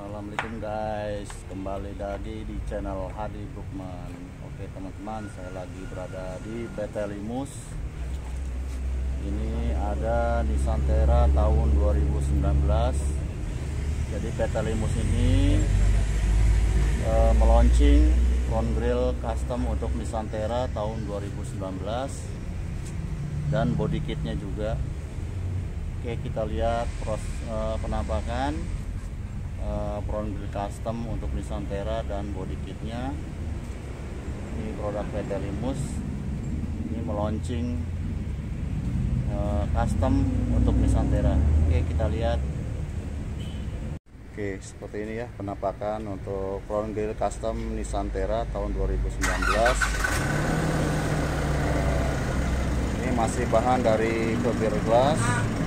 Assalamualaikum guys, kembali lagi di channel Hadi Bukman. Oke teman-teman, saya lagi berada di PT Limus. Ini ada Nissan Terra tahun 2019. Jadi PT Limus ini meluncing front grille custom untuk Nissan Terra tahun 2019 dan body kitnya juga. Oke, kita lihat penampakan front grille custom untuk Nissan Terra dan body kitnya. Ini produk PT Limus. Ini meluncing custom untuk Nissan Terra. Oke, kita lihat. Oke, seperti ini ya penampakan untuk front grille custom Nissan Terra tahun 2019. Ini masih bahan dari fiberglass.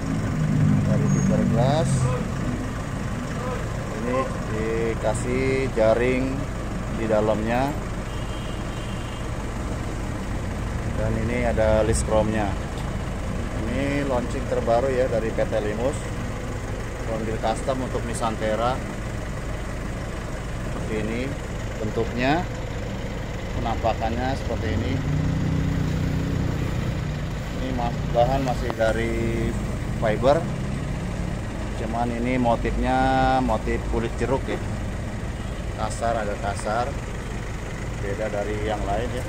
Ini dikasih jaring di dalamnya, dan ini ada list chrome-nya. Ini launching terbaru ya dari PT Limus, front grille custom untuk Nissan Terra. Seperti ini bentuknya, penampakannya seperti ini. Ini bahan masih dari fiber, cuman ini motifnya motif kulit jeruk ya, agak kasar, beda dari yang lain ya.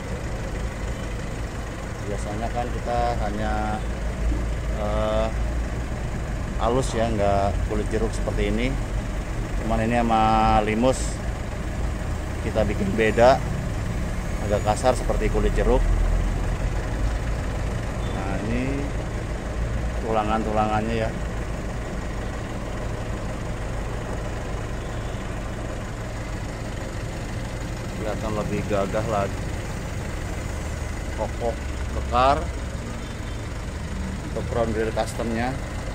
Biasanya kan kita hanya halus ya, nggak kulit jeruk seperti ini. Cuman ini sama Limus kita bikin beda, agak kasar seperti kulit jeruk. Nah, ini tulangannya ya. Kelihatan lebih gagah lagi, kokoh, kekar untuk front grille customnya.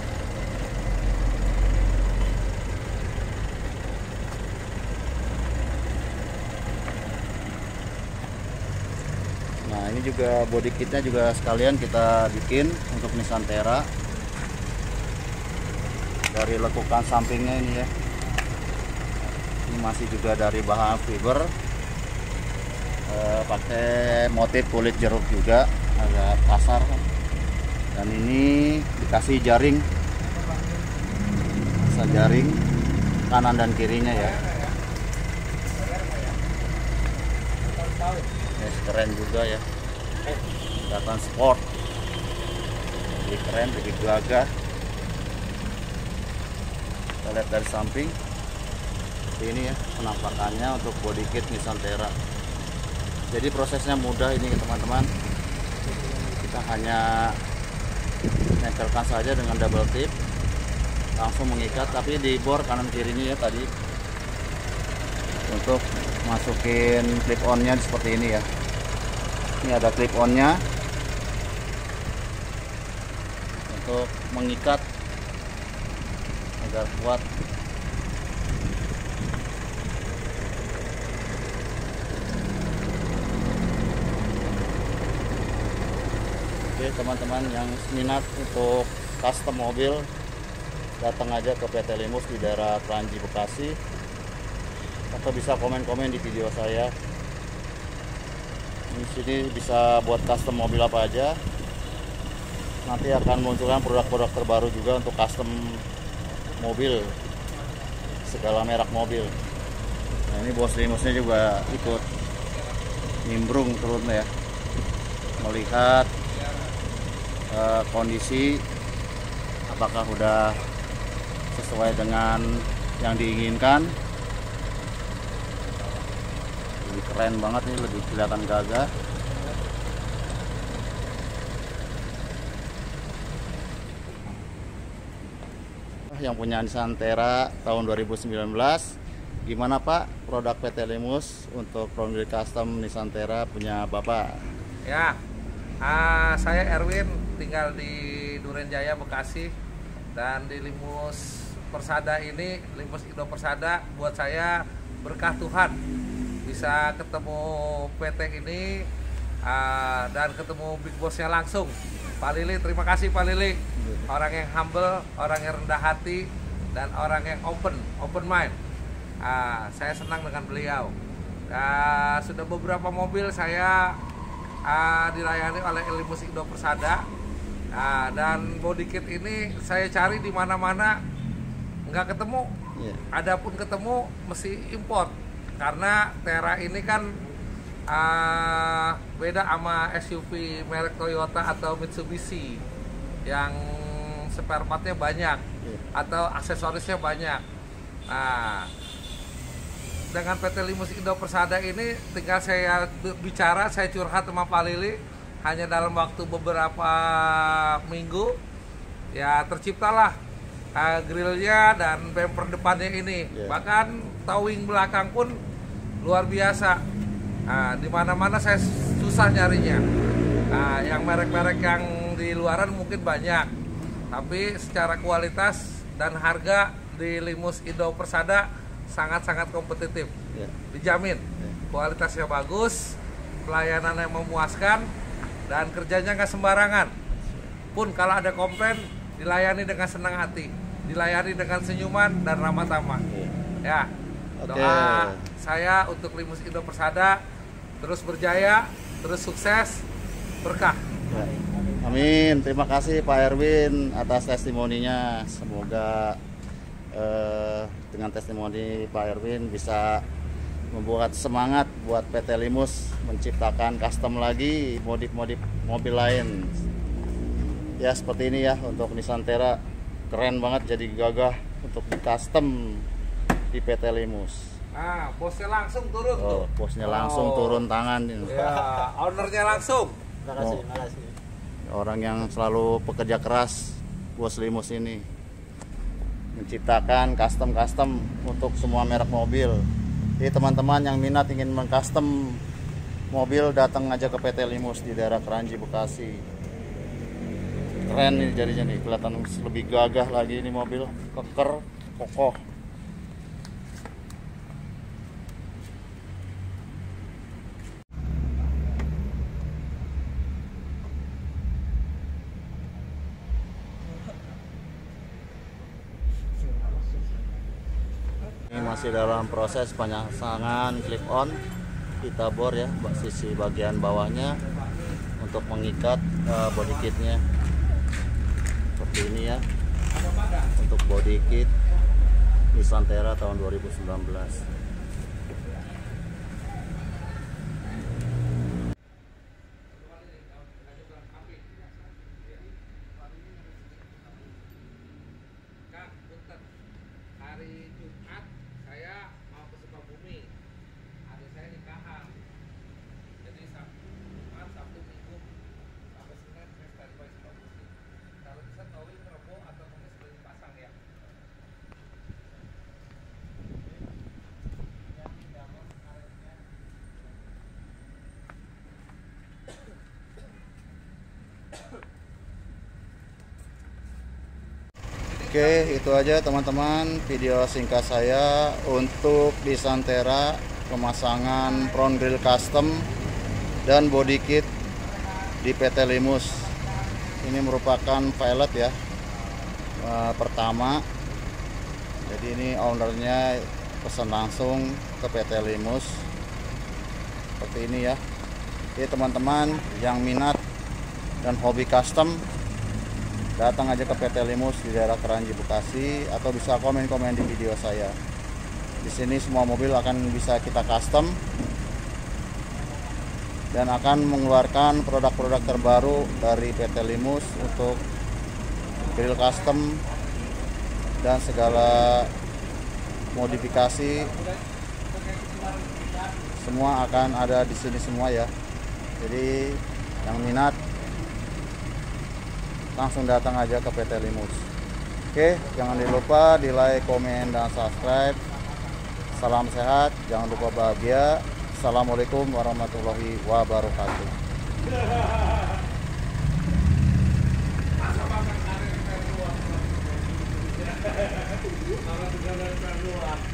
Nah, ini juga body kitnya juga sekalian kita bikin untuk Nissan Terra. Dari lekukan sampingnya ini ya, ini masih juga dari bahan fiber, pakai motif kulit jeruk juga, agak kasar. Dan ini dikasih jaring, bisa jaring kanan dan kirinya ya. Keren juga ya, kelihatan sport, lebih keren, lebih gagah. Kita lihat dari samping seperti ini ya penampakannya untuk body kit Nissan Terra. Jadi prosesnya mudah ini teman-teman, kita hanya nempelkan saja dengan double tip, langsung mengikat, tapi di bor kanan kirinya ya tadi, untuk masukin clip on nya seperti ini ya. Ini ada clip on nya untuk mengikat agar kuat. Oke teman-teman yang minat untuk custom mobil, datang aja ke PT Limus di daerah Kranji, Bekasi, atau bisa komen-komen di video saya. Di sini bisa buat custom mobil apa aja. Nanti akan munculkan produk-produk terbaru juga untuk custom mobil, segala merek mobil. Nah, ini bos Limusnya juga ikut nimbrung turun ya, melihat kondisi apakah udah sesuai dengan yang diinginkan. Lebih keren banget nih, lebih kelihatan gagah. Yang punya Nissan Terra tahun 2019, gimana Pak produk PT Limus untuk front grille custom Nissan Terra punya Bapak? Ya, saya Erwin, tinggal di Duren Jaya, Bekasi, dan di Limus Persada ini, Limus Indo Persada, buat saya berkah Tuhan bisa ketemu PT ini dan ketemu big bossnya langsung, Pak Lili. Terima kasih Pak Lili, orang yang humble, orang yang rendah hati, dan orang yang open mind. Saya senang dengan beliau. Sudah beberapa mobil saya dilayani oleh Limus Indo Persada. Dan body kit ini saya cari di mana-mana nggak ketemu. Adapun ketemu mesti import karena Tera ini kan beda sama SUV merek Toyota atau Mitsubishi yang spare partnya banyak atau aksesorisnya banyak. Dengan PT Limus Indo Persada ini tinggal saya bicara, saya curhat sama Pak Lili, hanya dalam waktu beberapa minggu ya terciptalah grillnya dan bumper depannya ini. Bahkan towing belakang pun luar biasa. Di mana-mana saya susah nyarinya. Yang merek-merek yang di luaran mungkin banyak, tapi secara kualitas dan harga di Limus Indo Persada sangat-sangat kompetitif, dijamin. Kualitasnya bagus, pelayanan yang memuaskan, dan kerjanya nggak sembarangan. Pun kalau ada komplain, dilayani dengan senang hati, dilayani dengan senyuman dan ramah tamah. Ya, doa saya untuk Limus Indo Persada terus berjaya, terus sukses, berkah. Amin. Terima kasih Pak Erwin atas testimoninya. Semoga dengan testimoni Pak Erwin bisa membuat semangat buat PT Limus menciptakan custom lagi modif-modif mobil lain. Ya seperti ini ya untuk Nissan Tera, keren banget, jadi gagah untuk di custom di PT Limus. Bosnya langsung turun tuh. Bosnya langsung turun tangan. Ya, ownernya langsung. Terima kasih. Orang yang selalu pekerja keras, bos Limus ini menciptakan custom untuk semua merek mobil. Jadi teman-teman yang minat ingin mengcustom mobil, datang aja ke PT Limus di daerah Kranji, Bekasi. Keren nih jadinya nih, kelihatan lebih gagah lagi ini mobil, keker, kokoh. Ini masih dalam proses penyasangan clip on, kita bor ya sisi bagian bawahnya untuk mengikat body kitnya seperti ini ya, untuk body kit Nissan Tera tahun 2019. Hari Jumat saya mau ke Sukabumi, adik saya nikahan, jadi Jumat, Sabtu, Minggu sampai Senin saya standby Sukabumi. Kalau bisa towing Rebo atau mungkin sebelum pasang ya. Oke, itu aja teman-teman video singkat saya untuk Nissan Tera, pemasangan front grille custom dan body kit di PT Limus. Ini merupakan pilot ya, pertama. Jadi ini ownernya pesan langsung ke PT Limus seperti ini ya. Jadi teman-teman yang minat dan hobi custom, datang aja ke PT Limus di daerah Kranji, Bekasi, atau bisa komen-komen di video saya. Di sini semua mobil akan bisa kita custom dan akan mengeluarkan produk-produk terbaru dari PT Limus untuk grill custom dan segala modifikasi. Semua akan ada di sini semua ya. Jadi yang minat langsung datang aja ke PT Limus. Oke, jangan lupa di like, komen, dan subscribe. Salam sehat, jangan lupa bahagia. Assalamualaikum warahmatullahi wabarakatuh. Masa